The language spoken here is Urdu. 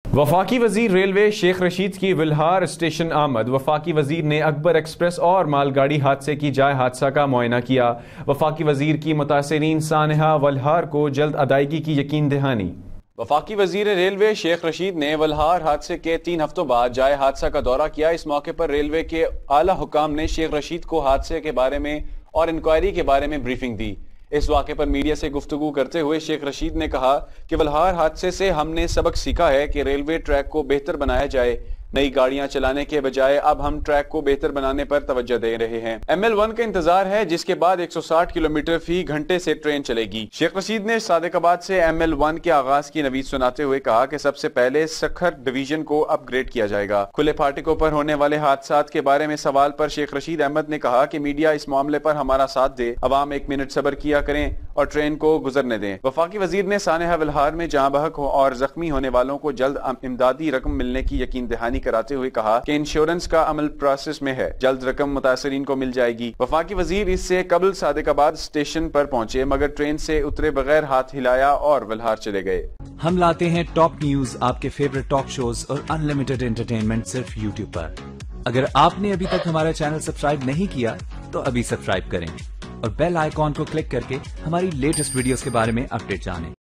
وفاقی وزیر ریلوے شیخ رشید کی ولہار اسٹیشن آمد۔ وفاقی وزیر نے اکبر ایکسپریس اور مال گاڑی حادثے کی جائے حادثہ کا معائنہ کیا۔ وفاقی وزیر کی متاثرین سانحہ ولہار کو جلد ادائیگی کی یقین دہانی۔ وفاقی وزیر ریلوے شیخ رشید نے ولہار حادثے کے 3 ہفتوں بعد جائے حادثہ کا دورہ کیا۔ اس موقع پر ریلوے کے اعلیٰ حکام نے شیخ رشید کو حادثے کے بارے میں اور انکوائری کے بارے میں بریفنگ دی۔ اس واقعے پر میڈیا سے گفتگو کرتے ہوئے شیخ رشید نے کہا کہ ولہار حادثے سے ہم نے سبق سیکھا ہے کہ ریلوے ٹریک کو بہتر بنایا جائے۔ نئی گاڑیاں چلانے کے بجائے اب ہم ٹریک کو بہتر بنانے پر توجہ دے رہے ہیں۔ ML1 کا انتظار ہے جس کے بعد 160 کلومیٹر فی گھنٹے سے ٹرین چلے گی۔ شیخ رشید نے صادق آباد سے ML1 کے آغاز کی نوید سناتے ہوئے کہا کہ سب سے پہلے سکھر ڈویژن کو اپ گریڈ کیا جائے گا۔ کھلے پھاٹکوں پر ہونے والے حادثات کے بارے میں سوال پر شیخ رشید احمد نے کہا کہ میڈیا اس معاملے پر ہمارا ساتھ دے، عوام 1 منٹ صبر کیا کریں اور ٹرین کو گزرنے دیں۔ وفاقی وزیر نے سانحہ ولہار میں جاں بحق اور زخمی ہونے والوں کو جلد امدادی رقم ملنے کی یقین دہانی کراتے ہوئے کہا کہ انشورنس کا عمل پروسیس میں ہے، جلد رقم متاثرین کو مل جائے گی۔ وفاقی وزیر اس سے قبل صادق آباد اسٹیشن پر پہنچے مگر ٹرین سے اترے بغیر ہاتھ ہلایا اور ولہار چلے گئے۔ ہم لاتے ہیں ٹاپ نیوز، آپ کے فیورٹ ٹاک شوز اور انلمیٹڈ انٹرٹینمنٹ صرف یوٹیوب پر۔ اگر آپ نے ابھی تک ہمارا چینل سبسکرائب نہیں کیا تو ابھی سبسکرائب کریں اور بیل آئیکن کو کلک کر کے ہماری لیٹسٹ ویڈیوز کے بارے میں اپڈیٹ جانیں۔